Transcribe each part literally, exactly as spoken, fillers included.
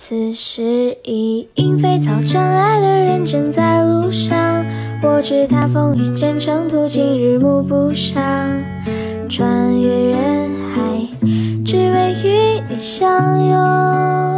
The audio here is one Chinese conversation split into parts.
此时已莺飞草长，爱的人正在路上。我知他风雨兼程途，今日幕不上。穿越人海，只为与你相拥。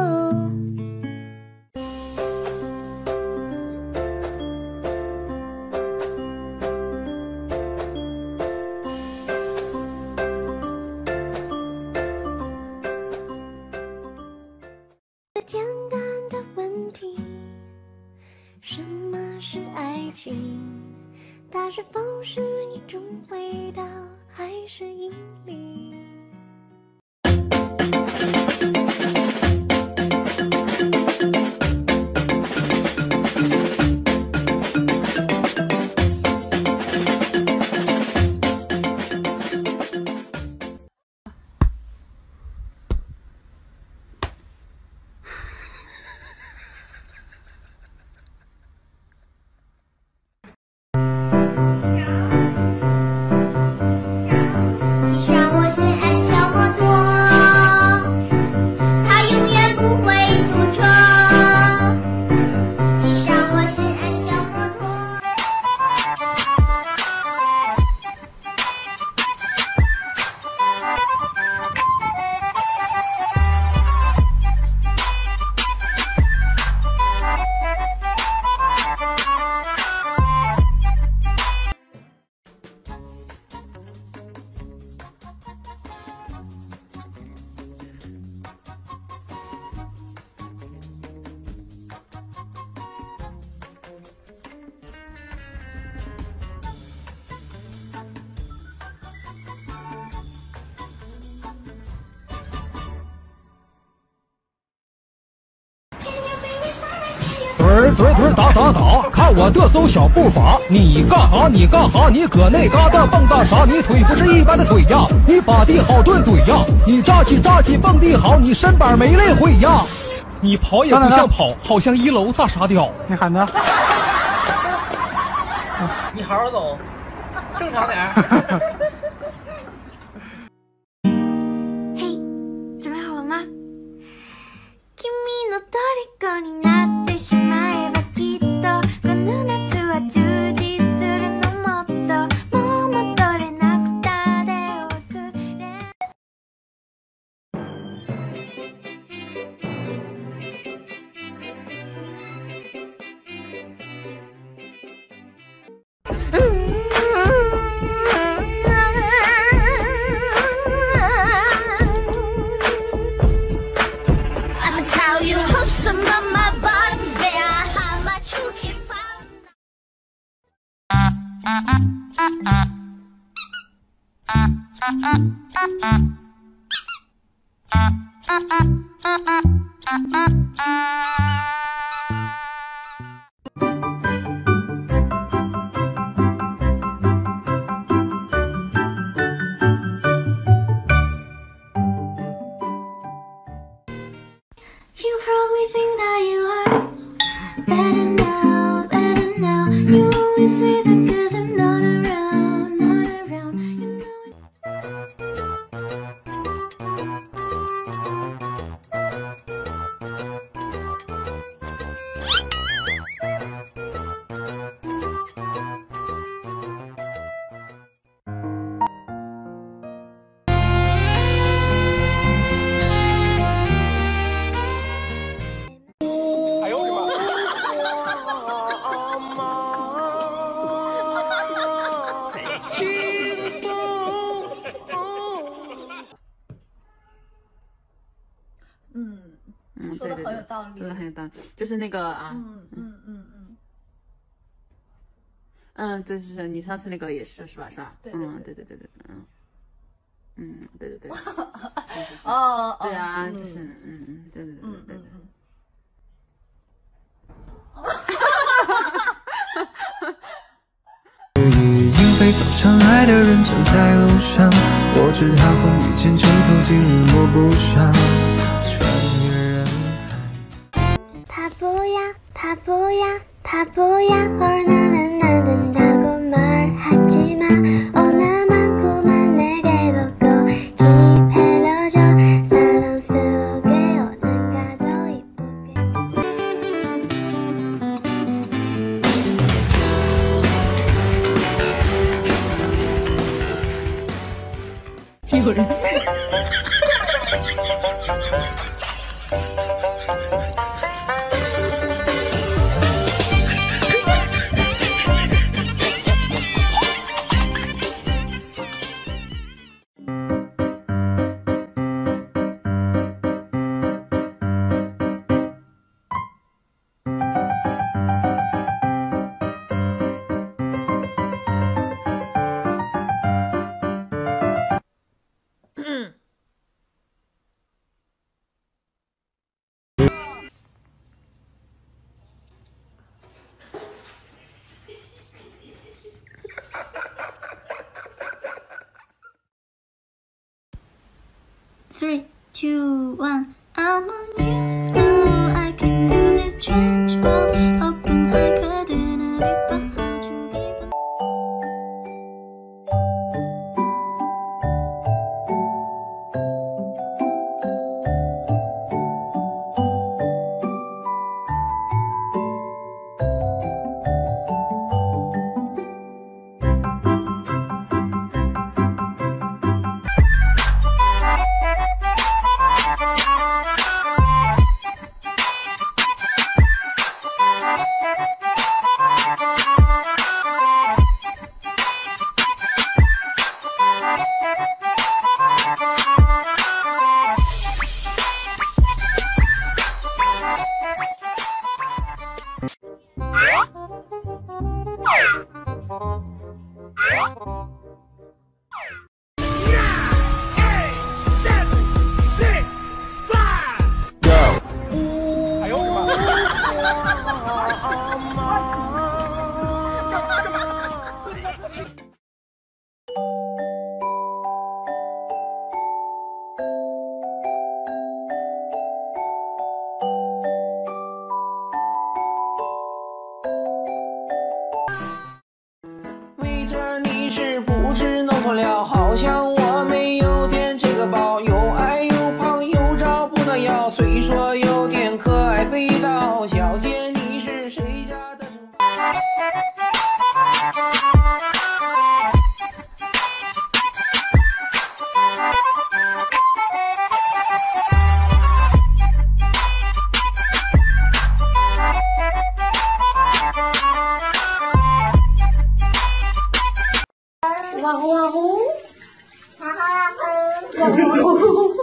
简单的问题，什么是爱情？它是否是一种味道，还是引力？ 墩儿墩墩打打打，看我的嗖小步伐！你干哈？你干哈？你搁那嘎达蹦跶啥？你腿不是一般的腿呀！你把地好顿怼呀！你扎起扎起蹦地好，你身板没累毁呀！你跑也不像跑，好像一楼大沙雕。 你喊他， 你好好走，正常点儿。 嘿，准备好了吗？君の虜になってしまえばきっとこの夏は充実するのもっともう戻れなくたで忘れ。I'ma tell you some of my bottoms there, how much you can find. You probably think that you are better now, better now. You only say that 'cause I'm not around, not around. You know it. 嗯嗯， 说的对对对很有道理， 说的很有道理，就是那个啊， 嗯嗯嗯嗯， 嗯，对，是你上次那个也是是吧？是吧？ 对对对嗯，对对对对，嗯，嗯，对对对，是是是， 哦， 对啊， 嗯就是嗯嗯，对对对嗯对对嗯对。 莺飞草长，爱的人正在路上。我知他风雨兼程途，今日抹不上。穿越人海。 他不要，他不要，他不要。얼마나 나 된다고 말하지 마. 어나만큼만 내게 더 꼭 기회를 줘. 사랑스럽게 어딘가 더 three, two, one. I'm on you, so I can do this trench coat. Open eye couldn't be behind you. 你是不是弄错了？好像我没有点这个包，又矮又胖又找不到腰，虽说有点可爱味道。小姐，你是谁家的城堡？ 哇呼哇呼，哇呼哇呼，哇呼哇呼，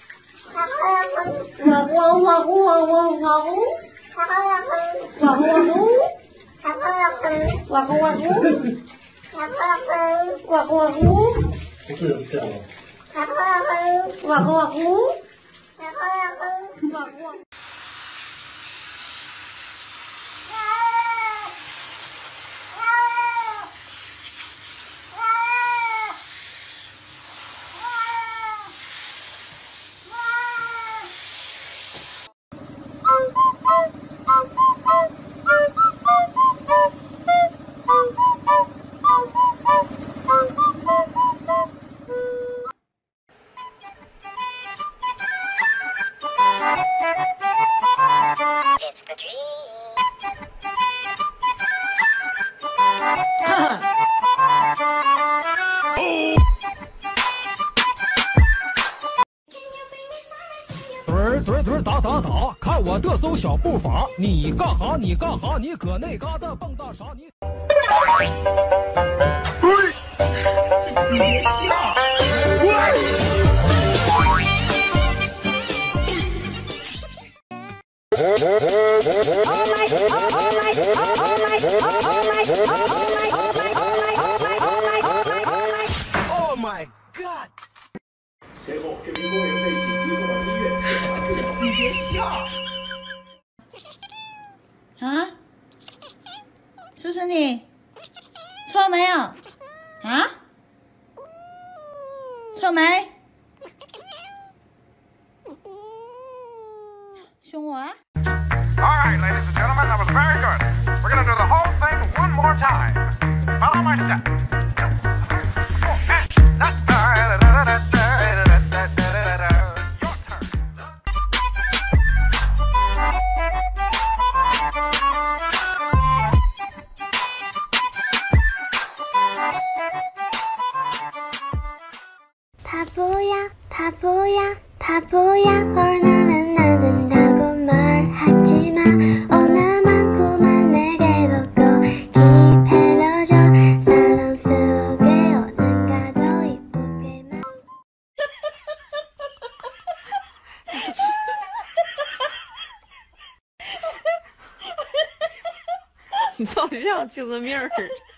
哇呼哇呼哇呼哇呼哇呼哇呼，哇呼哇呼，哇呼哇呼，哇呼哇呼，哇呼哇呼，不是这样的，哇呼哇呼，哇呼哇呼，哇呼哇呼。 It's the dream. 墩墩墩打打打，看我的手小步伐，你干哈你干哈？你搁那嘎达蹦跶啥？你。 你别笑。 Oh my god！ 随后，这名工人被紧急送往医院。你别笑。 啊？叔叔你臭没有？啊？臭没？凶我啊？ All right, ladies and gentlemen, that was very good. We're going to do the whole thing one more time. Follow my step. Your turn. 他不要，他不要，他不要。어른아는 나든다고 말하지마. 오늘만큼만 내게도 꼭 기다려줘. 사랑스럽게 오늘가 더 이쁘게만. 你照相精神病儿。